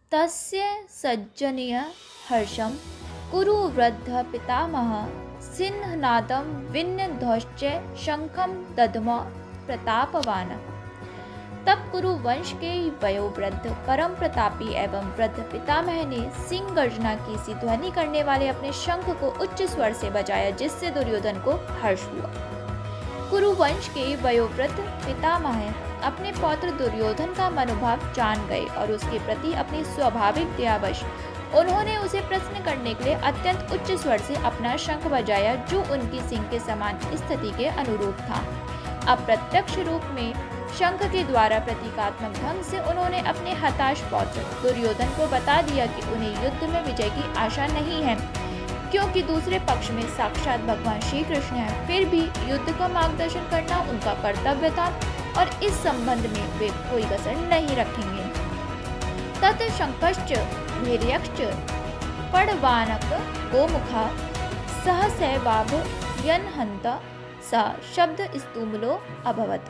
तस्य सज्जनीय हर्षं कुरु वृद्ध पितामह सिंहनादं विन्यध्वश्च शंखं दद्म प्रतापवान। तब कुरु वंश के वयोवृद्ध परम प्रतापी एवं वृद्ध पितामह ने सिंह गर्जना की सी ध्वनि करने वाले अपने शंख को उच्च स्वर से बजाया, जिससे दुर्योधन को हर्ष हुआ। कुरुवंश के वयोवृद्ध पितामह अपने पौत्र दुर्योधन का मनोभाव जान गए और उसके प्रति अपनी स्वाभाविक दयावश उन्होंने उसे प्रश्न करने के लिए अत्यंत उच्च स्वर से अपना शंख बजाया, जो उनकी सिंह के समान स्थिति के अनुरूप था। अप्रत्यक्ष रूप में शंख के द्वारा प्रतीकात्मक ढंग से उन्होंने अपने हताश पौत्र दुर्योधन को बता दिया कि उन्हें युद्ध में विजय की आशा नहीं है, क्योंकि दूसरे पक्ष में साक्षात भगवान श्री कृष्ण हैं। फिर भी युद्ध का मार्गदर्शन करना उनका कर्तव्य था और इस संबंध में वे कोई कसर नहीं रखेंगे। तत् शंखश्च भैर्यश्च पड़वानक गोमुखा सहसैवाभ यन्हन्त स शब्द स्तूमलो अभवत्।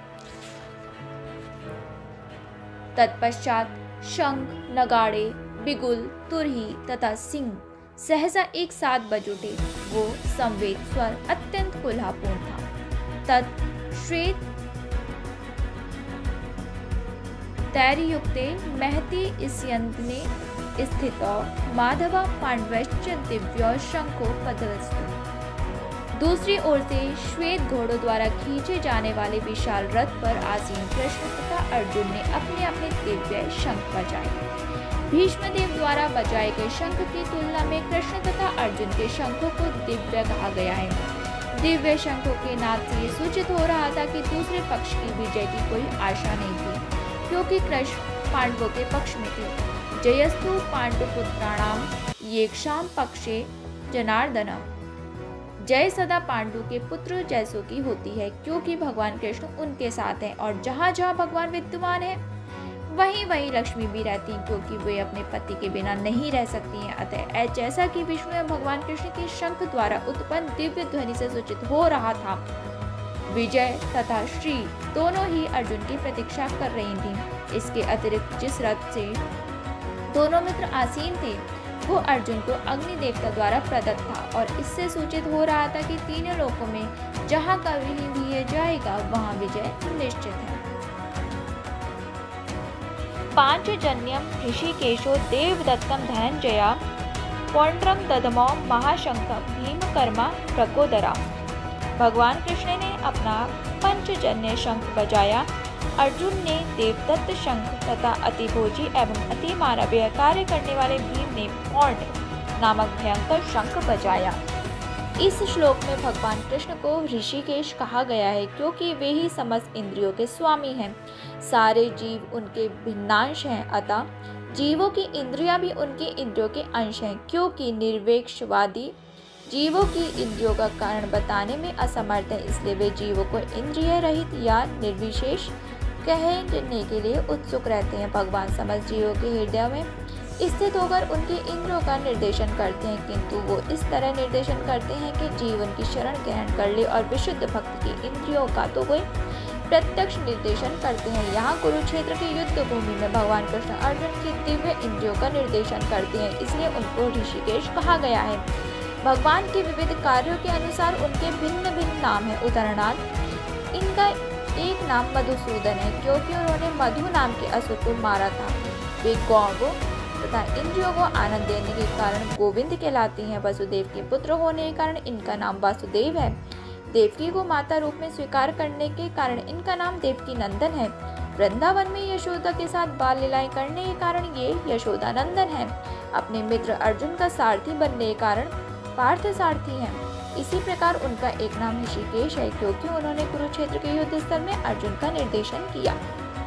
तत्पश्चात शंख, नगाड़े, बिगुल, तुरही तथा सिंह सहसा एक साथ बज उठे। वो संवेद स्वर अत्यंत कोलाहलपूर्ण था। तत् श्वेत तैर्युक्ते महति इस्यन्तने स्थितो माधव पांडवश्च दिव्यो शंखो पदस्तु। दूसरी ओर से श्वेत घोड़ों द्वारा खींचे जाने वाले विशाल रथ पर आसीन कृष्ण तथा अर्जुन ने अपने अपने दिव्य शंख बजाए। भीष्मदेव द्वारा बजाए गए शंख की तुलना में कृष्ण तथा अर्जुन के शंखों को दिव्य कहा गया है। दिव्य शंखों के नाद से ये सूचित हो रहा था कि दूसरे पक्ष की विजय की कोई आशा नहीं थी, क्योंकि कृष्ण पांडवों के पक्ष में थे। जयस्तु पांडुपुत्राणाम येषां पक्षे जनार्दनम। जय सदा पांडु के पुत्र जैसों की होती है, क्योंकि भगवान कृष्ण उनके साथ हैं और जहाँ जहाँ भगवान विद्यमान है वहीं वहीं लक्ष्मी भी रहती हैं, क्योंकि वे अपने पति के बिना नहीं रह सकती हैं। अतः जैसा कि विष्णु में भगवान कृष्ण के शंख द्वारा उत्पन्न दिव्य ध्वनि से सूचित हो रहा था, विजय तथा श्री दोनों ही अर्जुन की प्रतीक्षा कर रही थीं। इसके अतिरिक्त जिस रथ से दोनों मित्र आसीन थे वो अर्जुन को अग्नि देवता द्वारा प्रदत्त था और इससे सूचित हो रहा था कि तीनों लोकों में जहाँ कभी भी ये जाएगा वहाँ विजय निश्चित है। पांचजन्यम ऋषिकेशो देवदत्तम धनंजया पौंड्रम ददमो महाशंखम भीमकर्मा प्रकोदरा। भगवान कृष्ण ने अपना पंचजन्य शंख बजाया। अर्जुन ने देवदत्त शंख तथा अतिभोजी एवं अति मानवीय कार्य करने वाले भीम ने पौंड नामक भयंकर शंख बजाया। इस श्लोक में भगवान कृष्ण को ऋषिकेश कहा गया है, क्योंकि वे ही समस्त इंद्रियों के स्वामी हैं। सारे जीव उनके भिन्नांश हैं, अतः जीवों की इंद्रियां भी उनके इंद्रियों के अंश हैं। क्योंकि निर्वेक्षवादी जीवों की इंद्रियों का कारण बताने में असमर्थ है, इसलिए वे जीवों को इंद्रिय रहित या निर्विशेष कहने के लिए उत्सुक रहते हैं। भगवान समस्त जीवों के हृदय में स्थित होकर उनके इंद्रियों का निर्देशन करते हैं, किंतु वो इस तरह निर्देशन करते हैं कि जीवन की शरण ग्रहण कर ले और विशुद्ध भक्त की इंद्रियों का तो वे प्रत्यक्ष निर्देशन करते हैं। यहाँ कुरुक्षेत्र की युद्ध भूमि में भगवान कृष्ण अर्जुन की दिव्य इंद्रियों का निर्देशन करते हैं, इसलिए उनको ऋषिकेश कहा गया है। भगवान के विविध कार्यों के अनुसार उनके भिन्न भिन्न नाम है। उदाहरणार्थ इनका एक नाम मधुसूदन है, क्योंकि उन्होंने मधु नाम के असुर को मारा था। वे गौ तथा इंद्रियों को आनंद देने के कारण गोविंद कहलाती हैं। वसुदेव के पुत्र होने के कारण इनका नाम वासुदेव है। देवकी को माता रूप में स्वीकार करने के कारण इनका नाम देवकी नंदन है। वृंदावन में यशोदा के साथ बाल लीलाएं करने के कारण ये यशोदा नंदन है। अपने मित्र अर्जुन का सारथी बनने के कारण पार्थ सारथी हैं। इसी प्रकार उनका एक नाम ऋषिकेश है, क्योंकि उन्होंने कुरुक्षेत्र के युद्ध स्थल में अर्जुन का निर्देशन किया।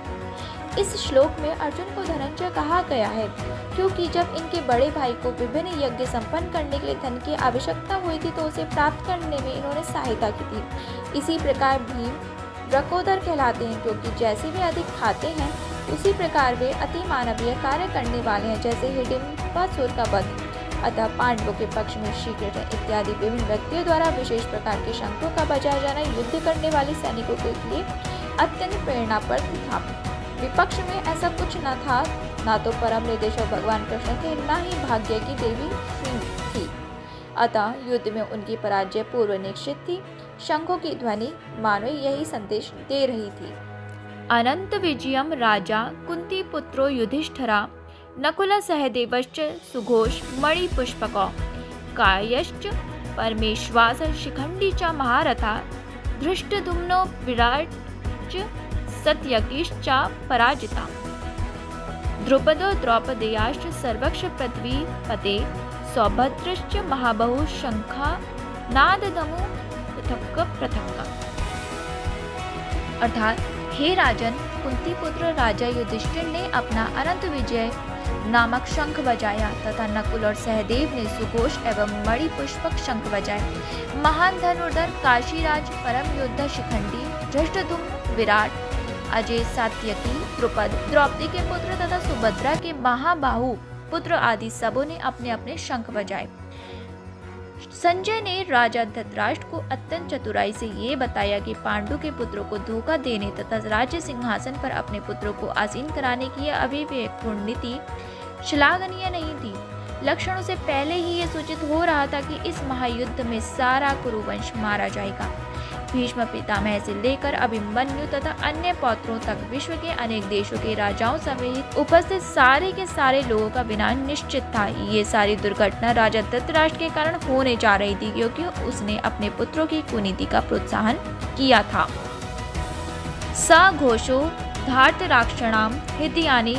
इस श्लोक में अर्जुन को धनंजय कहा गया है, क्योंकि जब इनके बड़े भाई को विभिन्न यज्ञ संपन्न करने के लिए धन की आवश्यकता हुई थी तो उसे प्राप्त करने में इन्होंने सहायता की थी। इसी प्रकार भीम ब्रकोदर कहलाते हैं, क्योंकि जैसे वे अधिक खाते हैं उसी प्रकार वे अति मानवीय कार्य करने वाले हैं, जैसे हिडिंबासुर का वध। अतः पांडवों के पक्ष में श्री कृष्ण इत्यादि विभिन्न व्यक्तियों द्वारा विशेष प्रकार के शंखों का बजाया जाना युद्ध करने वाले सैनिकों के लिए अत्यंत प्रेरणाप्रद था। विपक्ष में ऐसा कुछ न था, ना तो परम निर्देशक भगवान कृष्ण थे, ना ही भाग्य की देवी श्री थी। अतः युद्ध में उनकी पराजय पूर्व निश्चित थी। शंखों की ध्वनि मानो यही संदेश दे रही थी। अनंत विजयम राजा कुंती पुत्रो युधिष्ठिरा नकुल सहदेवश्च सुघोष मणिपुष्पको कायश्च परमेश्वास शिखंडी च महारथा धृष्टद्युम्नो विराट सत्यकीश्च पराजिता द्रुपदो द्रौपदेयाश्च सर्वक्ष पृथ्वीपते सौभद्रश्च महाबहु शंखा नाददमु पृथक् पृथक्। अर्थात हे राजन, कुंती पुत्र राजा युधिष्ठिर ने अपना अनंत विजय नामक शंख बजाया तथा नकुल और सहदेव ने सुघोष एवं मणिपुष्पक शंख बजाए। महान धनुर्धर काशीराज, परम योद्धा शिखंडी, धृष्टद्युम्न, विराट, अजय, सात्यकी, द्रुपद, द्रौपदी के पुत्र तथा सुभद्रा के महाबाहु पुत्र आदि सबों ने अपने अपने शंख बजाए। संजय ने राजा धृतराष्ट्र को अत्यंत चतुराई से ये बताया कि पांडु के पुत्रों को धोखा देने तथा राज्य सिंहासन पर अपने पुत्रों को आसीन कराने की यह अविवेकपूर्ण नीति श्लाघनीय नहीं थी। लक्षणों से पहले ही ये सूचित हो रहा था कि इस महायुद्ध में सारा कुरुवंश मारा जाएगा। भीष्म पितामह से लेकर अभिमन्यु तथा अन्य पौत्रों तक विश्व के अनेक देशों के राजाओं समेत उपस्थित सारे के सारे लोगों का विनाश निश्चित था। ये सारी दुर्घटना राजा धृतराष्ट्र के कारण होने जा रही थी, क्योंकि उसने अपने पुत्रों की कुनीति का प्रोत्साहन किया था। स घोषो धार्तराक्षणाम हृदयानि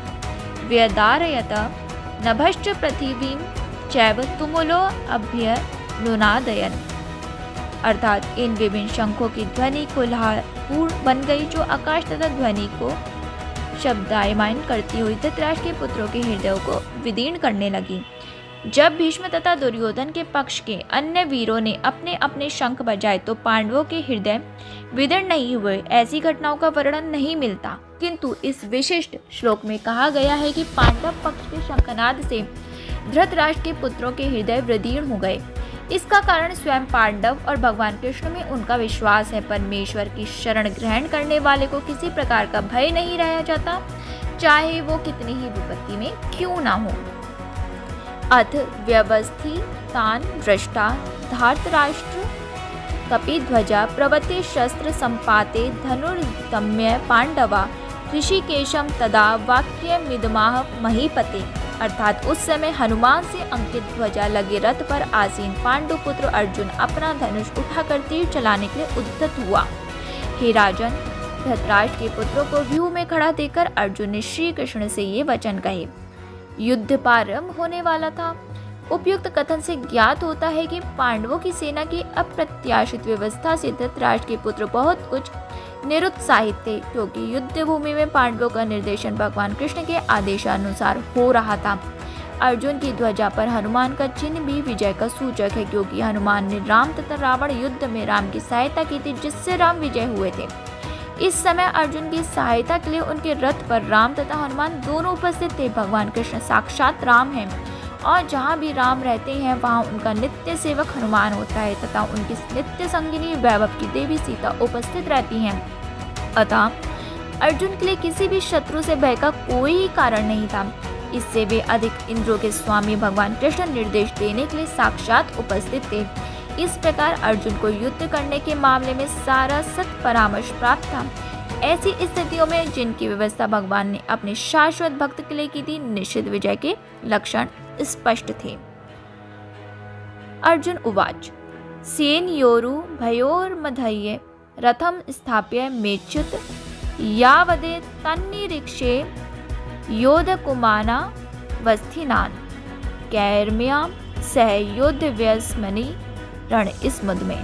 व्यदारयत नभश्च पृथिवीं चैव तुमुलो अभ्यनुनादयन्। अर्थात इन विभिन्न शंखों की ध्वनि कोलाहलपूर्ण बन गई, जो आकाश तथा ध्वनि को शब्दायमान करती हुई धृतराष्ट्र के पुत्रों के हृदयों को विदीर्ण करने लगी। जब भीष्म तथा दुर्योधन के पक्ष के अन्य वीरों ने अपने अपने शंख बजाए तो पांडवों के हृदय विदीर्ण नहीं हुए। ऐसी घटनाओं का वर्णन नहीं मिलता, किंतु इस विशिष्ट श्लोक में कहा गया है कि पांडव पक्ष के शंखनाद से धृतराष्ट्र के पुत्रों के हृदय विदीर्ण हो गए। इसका कारण स्वयं पांडव और भगवान कृष्ण में उनका विश्वास है। परमेश्वर की शरण ग्रहण करने वाले को किसी प्रकार का भय नहीं रह जाता, चाहे वो कितनी ही विपत्ति में क्यों ना हो। अथ व्यवस्थितान दृष्टा धार्तराष्ट्र कपिध्वजा प्रवते शस्त्र संपाते धनुर्दम्य पांडवा ऋषिकेशम तदा वाक्यमिदमाह महीपते। अर्थात उस समय हनुमान से अंकित ध्वजा लगे रथ पर आसीन पांडुपुत्र अर्जुन अपना धनुष उठाकर तीर चलाने के लिए उद्यत हुआ। हे राजन, धृतराष्ट्र के पुत्रों को व्यूह में खड़ा देखकर अर्जुन ने श्री कृष्ण से ये वचन कहे। युद्ध प्रारंभ होने वाला था। उपयुक्त कथन से ज्ञात होता है कि पांडवों की सेना की अप्रत्याशित व्यवस्था से धृतराष्ट्र के पुत्र बहुत कुछ निरुत्साहित थे, क्योंकि युद्ध भूमि में पांडवों का निर्देशन भगवान कृष्ण के आदेशानुसार हो रहा था। अर्जुन की ध्वजा पर हनुमान का चिन्ह भी विजय का सूचक है, क्योंकि हनुमान ने राम तथा रावण युद्ध में राम की सहायता की थी, जिससे राम विजय हुए थे। इस समय अर्जुन की सहायता के लिए उनके रथ पर राम तथा हनुमान दोनों उपस्थित थे। भगवान कृष्ण साक्षात राम हैं और जहाँ भी राम रहते हैं वहाँ उनका नित्य सेवक हनुमान होता है तथा उनकी नित्य संगिनी वैभव की देवी सीता उपस्थित रहती हैं। अतः अर्जुन के लिए किसी भी शत्रु से भय का कोई ही कारण नहीं था। इससे वे अधिक इंद्रों के स्वामी भगवान कृष्ण निर्देश देने के लिए साक्षात उपस्थित थे। इस प्रकार अर्जुन को युद्ध करने के मामले में सारा सत परामर्श प्राप्त था। ऐसी स्थितियों में जिनकी व्यवस्था भगवान ने अपने शाश्वत भक्त के लिए की थी, निश्चित विजय के लक्षण स्पष्ट थे। अर्जुन उवाच सेनयोरु भयोर्मध्य रथम स्थाप्य मेच्युत यावदे तन्निरीक्षे योधकुमाना वस्थिनान कैर्म्यां सह योद्धव्यस्मनि रण स्मुद में।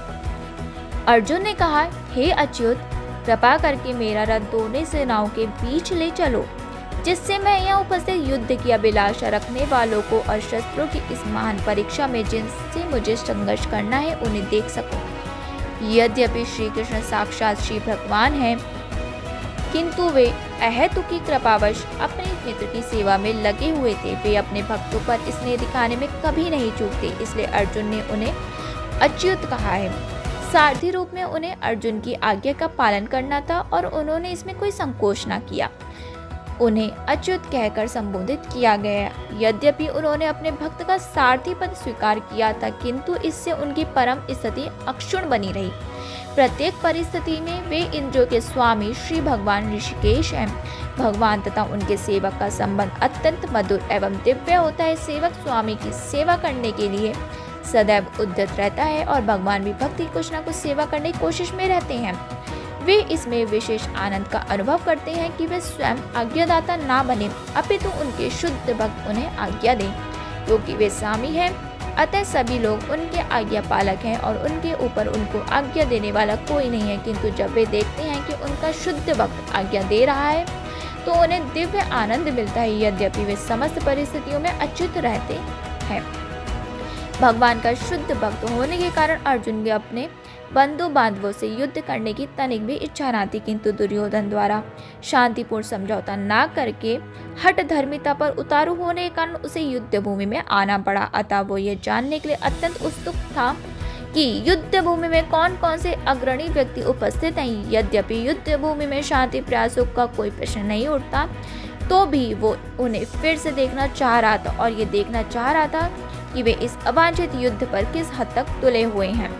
अर्जुन ने कहा, हे अच्युत, कृपा करके मेरा रथ दोनों सेनाओं के बीच ले चलो, जिससे मैं यहाँ उपस्थित युद्ध की अभिलाषा रखने वालों को और शस्त्रों की इस महान परीक्षा में जिनसे मुझे संघर्ष करना है उन्हें देख सकूं। यद्यपि श्री कृष्ण साक्षात श्री भगवान हैं, किंतु वे अहेतुकी कृपावश अपने मित्र की सेवा में लगे हुए थे। वे अपने भक्तों पर स्नेह दिखाने में कभी नहीं चूकते, इसलिए अर्जुन ने उन्हें अच्युत कहा है। सारथी रूप में उन्हें अर्जुन की आज्ञा का पालन करना था और उन्होंने इसमें कोई संकोच न किया। उन्हें अच्युत कहकर संबोधित किया गया। यद्यपि उन्होंने अपने भक्त का सारथी पद स्वीकार किया था, किंतु इससे उनकी परम स्थिति अक्षुण्ण बनी रही। प्रत्येक परिस्थिति में वे इंद्रियों के स्वामी श्री भगवान ऋषिकेश हैं। भगवान तथा उनके सेवक का संबंध अत्यंत मधुर एवं दिव्य होता है। सेवक स्वामी की सेवा करने के लिए सदैव उद्यत रहता है और भगवान भी भक्त की कुछ न कुछ सेवा करने की कोशिश में रहते हैं। वे इसमें विशेष आनंद का अनुभव करते हैं कि वे स्वयं आज्ञादाता ना बने, अपितु उनके शुद्ध भक्त उन्हें आज्ञा दें, क्योंकि वे स्वामी हैं। अतः सभी लोग उनके आज्ञा पालक हैं और उनके ऊपर उनको आज्ञा देने वाला कोई नहीं है। किंतु जब वे देखते हैं कि उनका शुद्ध भक्त आज्ञा दे रहा है तो उन्हें दिव्य आनंद मिलता है। यद्यपि वे समस्त परिस्थितियों में अच्युत रहते हैं। भगवान का शुद्ध भक्त होने के कारण अर्जुन के अपने बंधु बांधवों से युद्ध करने की तनिक भी इच्छा न थी, किंतु दुर्योधन द्वारा शांतिपूर्ण समझौता न करके हठ धर्मिता पर उतारू होने के कारण उसे युद्ध भूमि में आना पड़ा। अतः वो ये जानने के लिए अत्यंत उत्सुक था कि युद्ध भूमि में कौन कौन से अग्रणी व्यक्ति उपस्थित हैं। यद्यपि युद्ध भूमि में शांति प्रयासों का कोई प्रश्न नहीं उठता, तो भी वो उन्हें फिर से देखना चाह रहा था और ये देखना चाह रहा था कि वे इस अवांछित युद्ध पर किस हद तक तुले हुए हैं।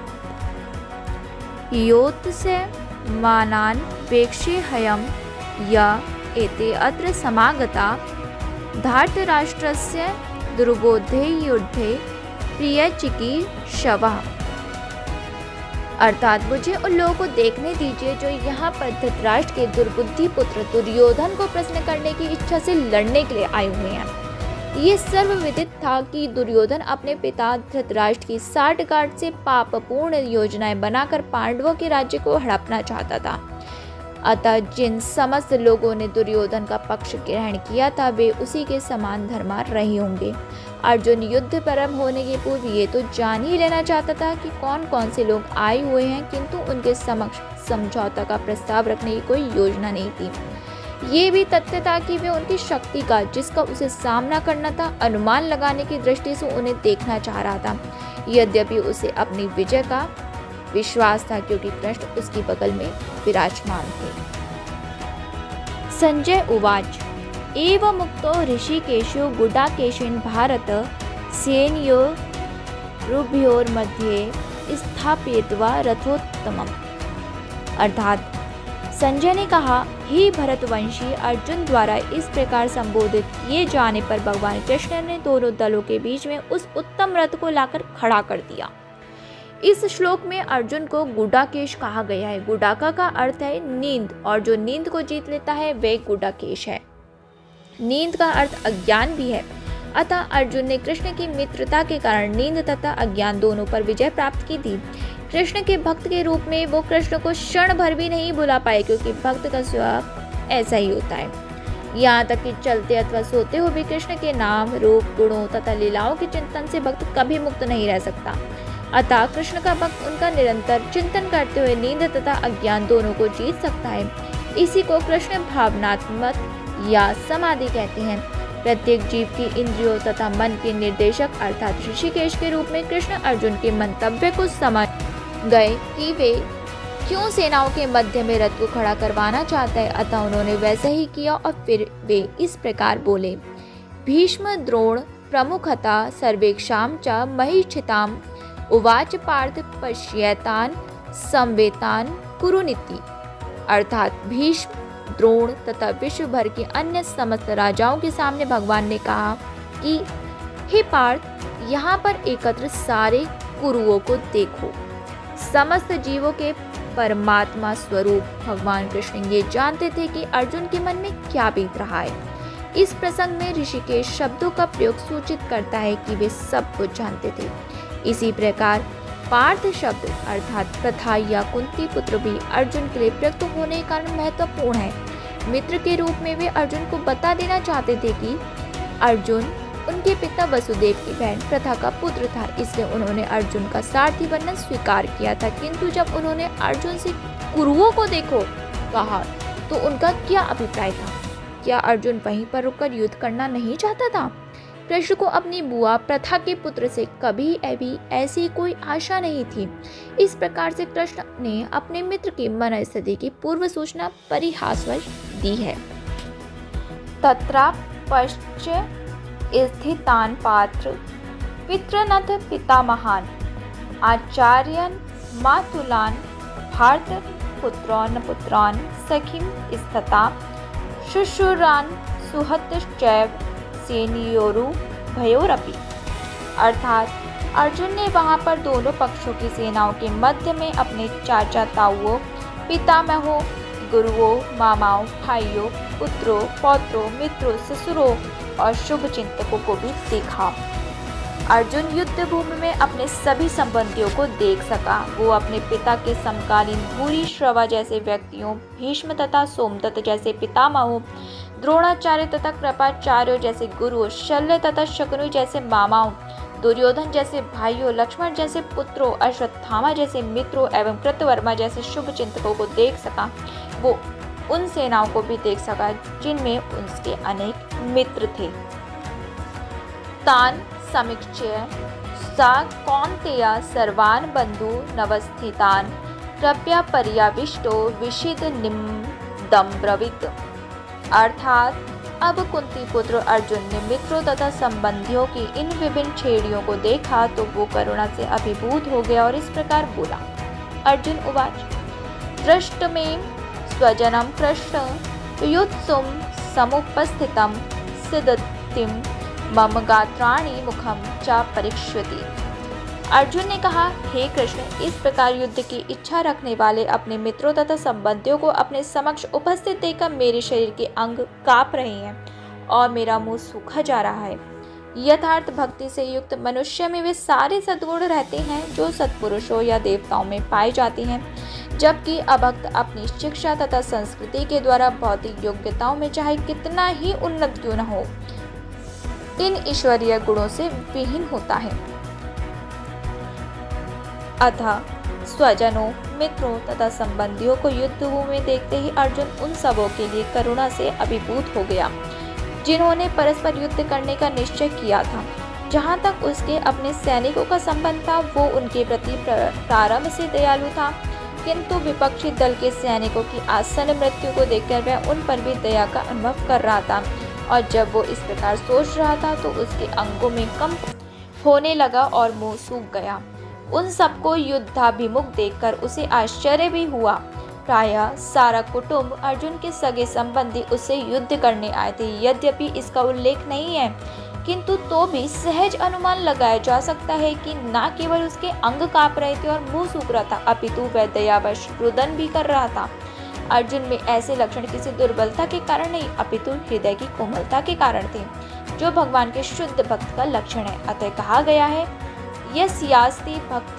योत्स्य मानान वेक्षेहयं य एते अत्र समागता धार्तराष्ट्रस्य दुर्बोधे युद्धे प्रियचिकीर्षवः। अर्थात मुझे उन लोगों को देखने दीजिए जो यहाँ पर धृतराष्ट्र के दुर्बुद्धि पुत्र दुर्योधन को प्रश्न करने की इच्छा से लड़ने के लिए आए हुए हैं। ये सर्वविदित था कि दुर्योधन अपने पिता धृतराष्ट्र की साठगांठ से पापपूर्ण योजनाएं बनाकर पांडवों के राज्य को हड़पना चाहता था। अतः जिन समस्त लोगों ने दुर्योधन का पक्ष ग्रहण किया था वे उसी के समान धर्मा रहे होंगे। अर्जुन युद्ध प्रारंभ होने के पूर्व ये तो जान ही लेना चाहता था कि कौन कौन से लोग आए हुए हैं, किंतु उनके समक्ष समझौता का प्रस्ताव रखने की कोई योजना नहीं थी। ये भी तथ्य था कि वे उनकी शक्ति का, जिसका उसे सामना करना था, अनुमान लगाने की दृष्टि से उन्हें देखना चाह रहा था। यद्यपि उसे अपनी विजय का विश्वास था, क्योंकि कृष्ण उसकी बगल में विराजमान थे। संजय उवाच एवं मुक्तो ऋषिकेशो गुडाकेशेन भारत सेनयोरुभयोर्मध्ये स्थापयित्वा रथोत्तमम्। अर्थात संजय ने कहा, हे भरतवंशी, अर्जुन द्वारा इस प्रकार संबोधित किए जाने पर भगवान कृष्ण ने दोनों दलों के बीच में उस उत्तम रथ को लाकर खड़ा कर दिया। इस श्लोक में अर्जुन को गुडाकेश कहा गया है। गुडाका का अर्थ है नींद, और जो नींद को जीत लेता है वह गुडाकेश है। नींद का अर्थ अज्ञान भी है। अतः अर्जुन ने कृष्ण की मित्रता के कारण नींद तथा अज्ञान दोनों पर विजय प्राप्त की थी। कृष्ण के भक्त के रूप में वो कृष्ण को क्षण भर भी नहीं भुला पाए, क्योंकि भक्त का स्वभाव ऐसा ही होता है। यहाँ तक कि चलते अथवा सोते हुए भी कृष्ण के नाम, रूप, गुणों तथा लीलाओं के चिंतन से भक्त कभी मुक्त नहीं रह सकता। अतः कृष्ण का भक्त उनका निरंतर चिंतन करते हुए नींद तथा अज्ञान दोनों को जीत सकता है। इसी को कृष्ण भावनात्मक या समाधि कहते हैं। प्रत्येक जीव की इंद्रियों तथा मन के निर्देशक अर्थात ऋषिकेश के रूप में कृष्ण अर्जुन के मंतव्य को समझ गए कि वे क्यों सेनाओं के मध्य में रथ को खड़ा करवाना चाहता है। अतः उन्होंने वैसा ही किया और फिर वे इस प्रकार बोले, भीष्म द्रोण प्रमुखता सर्वेक्षां च महिष्ठिताम् उवाच पार्थ पश्येतान् संवेतान् कुरुनिति। अर्थात भीष्म, द्रोण तथा विश्व भर के अन्य समस्त राजाओं के सामने भगवान ने कहा कि हे पार्थ, यहाँ पर एकत्र सारे कुरुओं को देखो। समस्त जीवों के परमात्मा स्वरूप भगवान कृष्ण ये जानते थे कि अर्जुन के मन में क्या बीत रहा है। इस प्रसंग में ऋषिकेश शब्दों का प्रयोग सूचित करता है कि वे सब कुछ जानते थे। इसी प्रकार पार्थ शब्द अर्थात प्रथा या कुंती पुत्र भी अर्जुन के लिए प्रयुक्त होने के कारण महत्वपूर्ण है। मित्र के रूप में वे अर्जुन को बता देना चाहते थे कि अर्जुन उनके पिता वसुदेव की बहन प्रथा का पुत्र था, इसलिए उन्होंने अर्जुन का सारथी बनना स्वीकार किया था। किंतु जब उन्होंने अर्जुन से कुरुओं को देखो कहा तो उनका क्या अभिप्राय था? क्या अर्जुन वहीं पर रुककर युद्ध करना नहीं चाहता था? कृष्ण को अपनी बुआ प्रथा के पुत्र से कभी भी ऐसी कोई आशा नहीं थी। इस प्रकार से कृष्ण ने अपने मित्र की मनस्थिति की पूर्व सूचना परिहासवश दी है। तत्रापश्च स्थितान् पात्र पितृनथ पितामहान् आचार्यान् मातुलान् भारत पुत्रान् पुत्रान् सखीं स्तथा शुश्रूषान् सुहृदश्चैव सेनयोरुभयोरपि। अर्थात अर्जुन ने वहाँ पर दोनों पक्षों की सेनाओं के मध्य में अपने चाचा ताऊओं, पितामहों, गुरुओं, मामाओं, भाइयों, पुत्रों, पौत्रों, मित्रों, ससुरों और शुभ चिंतकों को भी देखा। अर्जुन युद्ध भूमि में अपने सभी संबंधियों को देख सका। वो अपने पिता के समकालीन भूरिश्रवा जैसे व्यक्तियों, भीष्म तथा सोमदत्त जैसे पितामहों, द्रोणाचार्य तथा कृपाचार्यों जैसे गुरुओं, शल्य तथा शकुनि जैसे मामाओं, दुर्योधन जैसे भाइयों, लक्ष्मण जैसे पुत्रों, अश्वत्थामा जैसे मित्रों एवं कृतवर्मा जैसे शुभ चिंतकों को देख सका। वो उन सेनाओं को भी देख सका जिनमें उसके अनेक मित्र थे। तान समीक्ष्य सा कौन्तेय सर्वान् बंधु नवस्थितान् कृपया पर्याविष्टो विषिद निम्दं ब्रवीत। अर्थात अब कुंती पुत्र अर्जुन ने मित्रों तथा संबंधियों की इन विभिन्न छेड़ियों को देखा तो वो करुणा से अभिभूत हो गया और इस प्रकार बोला। अर्जुन उवाच दृष्टमे स्वजनं कृष्ण युत्सुं समुपस्थितं सिदतिं मम गात्राणि मुखम च परीक्षति। अर्जुन ने कहा, हे कृष्ण, इस प्रकार युद्ध की इच्छा रखने वाले अपने मित्रों तथा संबंधियों को अपने समक्ष उपस्थित देखकर मेरे शरीर के अंग कांप रहे हैं और मेरा मुंह सूखा जा रहा है। यथार्थ भक्ति से युक्त मनुष्य में वे सारे सद्गुण रहते हैं जो सत्पुरुषों या देवताओं में पाए जाते हैं, जबकि अभक्त अपनी शिक्षा तथा संस्कृति के द्वारा भौतिक योग्यताओं में चाहे कितना ही उन्नत क्यों न हो, इन ईश्वरीय गुणों से विहीन होता है। अतः स्वजनों, मित्रों तथा संबंधियों को युद्ध भूमि में देखते ही अर्जुन उन सबों के लिए करुणा से अभिभूत हो गया जिन्होंने परस्पर युद्ध करने का निश्चय किया था। जहाँ तक उसके अपने सैनिकों का संबंध था, वो उनके प्रति प्रारंभ से दयालु था, किंतु विपक्षी दल के सैनिकों की आसन्न मृत्यु को देखकर वह उन पर भी दया का अनुभव कर रहा था। और जब वो इस प्रकार सोच रहा था तो उसके अंगों में कंप होने लगा और मुंह सूख गया। उन सबको युद्धाभिमुख देखकर उसे आश्चर्य भी हुआ। प्रायः सारा कुटुंब, अर्जुन के सगे संबंधी उससे युद्ध करने आए थे। यद्यपि इसका उल्लेख नहीं है, किंतु तो भी सहज अनुमान लगाया जा सकता है कि न केवल उसके अंग कांप रहे थे और मुंह सूख रहा था, अपितु वह दयावश रुदन भी कर रहा था। अर्जुन में ऐसे लक्षण किसी दुर्बलता के कारण नहीं, अपितु हृदय की कोमलता के कारण थे, जो भगवान के शुद्ध भक्त का लक्षण है। अतः कहा गया है, यस्यास्ति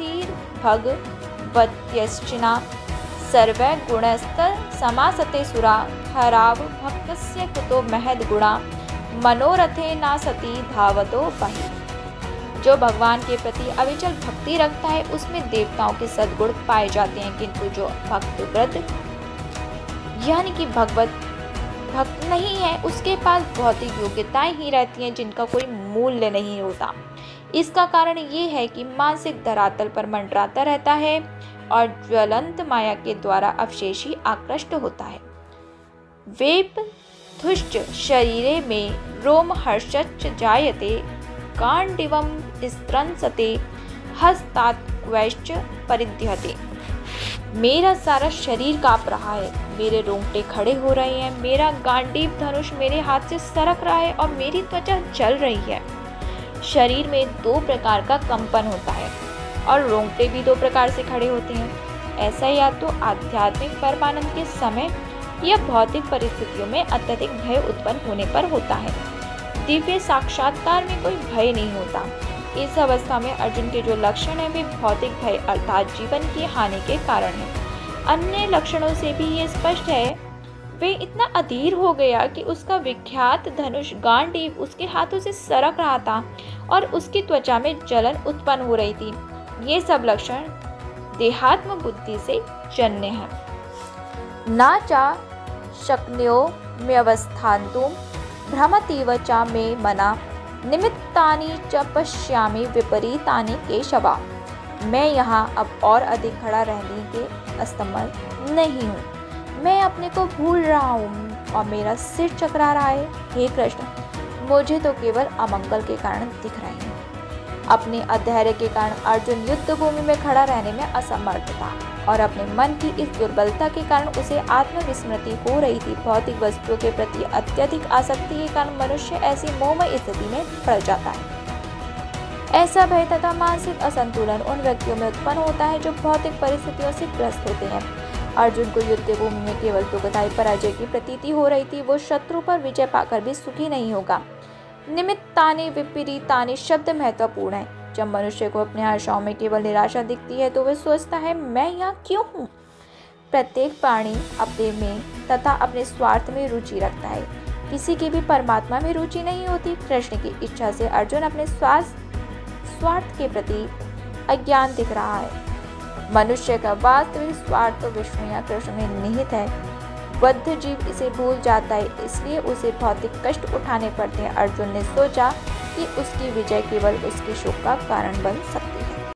भक्तिर्भगवत्यर्चना सर्वै गुणस्तः समासते सुरा हराव भक्तस्य कुतो महद गुणा मनोरथे ना सती धावतो बहि। जो भगवान के प्रति अविचल भक्ति रखता है उसमें देवताओं के सद्गुण पाए जाते हैं, किंतु जो भक्तव्रत यानी कि भक्त नहीं है, उसके पास भौतिक योग्यताएं ही रहती हैं जिनका कोई मूल्य नहीं होता। इसका कारण ये है कि मानसिक धरातल पर मंडराता रहता है और ज्वलंत माया के द्वारा अवशेषी आकृष्ट होता है। वेप तुष्ट शरीरे में रोम हर्षच्च जायते गांडिवम स्त्रंसते हस्तात्वैश्च परिध्यते। मेरा सारा शरीर कांप रहा है, मेरे रोंगटे खड़े हो रहे हैं, मेरा गांडीव धनुष मेरे हाथ से सरक रहा है और मेरी त्वचा जल रही है। शरीर में दो प्रकार का कंपन होता है और रोंगटे भी दो प्रकार से खड़े होते हैं। ऐसा या तो आध्यात्मिक परमानंद के समय या भौतिक परिस्थितियों में अत्यधिक भय उत्पन्न होने पर होता है। दिव्य साक्षात्कार में कोई भय नहीं होता। इस अवस्था में अर्जुन के जो लक्षण हैं वे भौतिक भय अर्थात जीवन की हानि के कारण हैं। अन्य लक्षणों से भी ये स्पष्ट है, वे इतना अधीर हो गया कि उसका विख्यात धनुष गांडीव उसके हाथों से सरक रहा था और उसकी त्वचा में जलन उत्पन्न हो रही थी। ये सब लक्षण देहात्म बुद्धि से जन्य हैं। ना चा शक्न्यो में अवस्थान्तुं भ्रमतीव चा में मना निमित्तानि च पश्यामि विपरीतानि केशवा। मैं यहाँ अब और अधिक खड़ा रहने के असमर्थ नहीं हूँ। मैं अपने को भूल रहा हूँ। और मेरा सिर चकरा रहा है। हे कृष्ण, मुझे तो केवल अमंगल के कारण दिख रहे हैं। अपने अधैर्य के कारण अर्जुन युद्ध भूमि में खड़ा रहने में असमर्थ था और अपने मन की इस दुर्बलता के कारण उसे आत्मविस्मृति हो रही थी। भौतिक वस्तुओं के प्रति अत्यधिक आसक्ति के कारण मनुष्य ऐसी मोहमय स्थिति में पड़ जाता है। ऐसा भय तथा मानसिक असंतुलन उन व्यक्तियों में उत्पन्न होता है जो भौतिक परिस्थितियों से ग्रस्त होते हैं। अर्जुन को युद्ध भूमि में केवल दुखदायी पराजय की प्रतीति हो रही थी। वो शत्रु पर विजय पाकर भी सुखी नहीं होगा। निमित्तानि विपरीतानि शब्द महत्वपूर्ण है। जब मनुष्य को अपने आशाओं में केवल निराशा दिखती है तो वह सोचता है, मैं यहाँ क्यों हूँ। प्रत्येक प्राणी अपने में तथा अपने स्वार्थ में रुचि रखता है। किसी की भी परमात्मा में रुचि नहीं होती। कृष्ण की इच्छा से अर्जुन अपने स्वार्थ के प्रति अज्ञान दिख रहा है। मनुष्य का वास्तविक स्वार्थ तो विष्णु या कृष्ण में निहित है। बद्ध जीव इसे भूल जाता है, इसलिए उसे भौतिक कष्ट उठाने पड़ते हैं। अर्जुन ने सोचा कि उसकी विजय केवल उसके शोक का कारण बन सकती है।